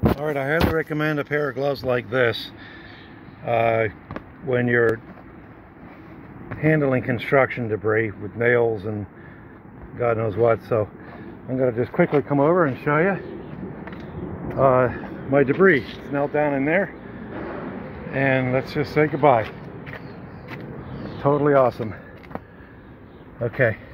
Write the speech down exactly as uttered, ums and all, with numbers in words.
All right, I highly recommend a pair of gloves like this uh, when you're handling construction debris with nails and God knows what. So I'm going to just quickly come over and show you uh, my debris. It's knelt down in there, and let's just say goodbye. Totally awesome. Okay.